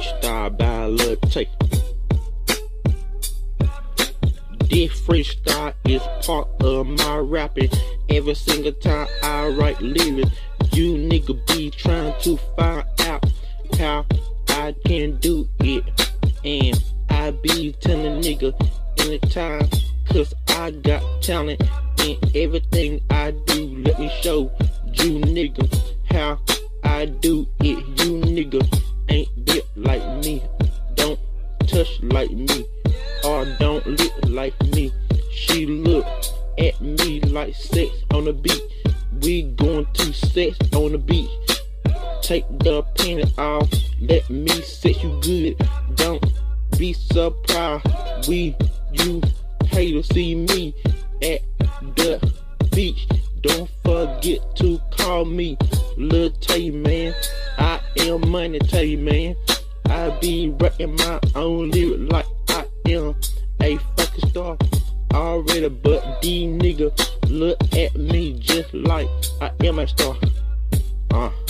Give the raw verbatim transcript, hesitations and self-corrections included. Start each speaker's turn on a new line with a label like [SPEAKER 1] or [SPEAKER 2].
[SPEAKER 1] freestyle by Lil Tay. This freestyle is part of my rapping. Every single time I write lyrics, you nigga be trying to find out how I can do it. And I be telling nigga anytime, cause I got talent in everything I do. Let me show you nigga how I do it. You nigga ain't built like me, don't touch like me, or don't look like me. She look at me like sex on the beat. We going to sex on the beat. Take the panty off, let me sex you good. Don't be surprised we you haters see me at the beach. Don't forget to call me Lil Tay, man. I am Money Tay, man. I be writing my own lyrics like I am a fucking star already, but these niggas look at me just like I am a star. Uh.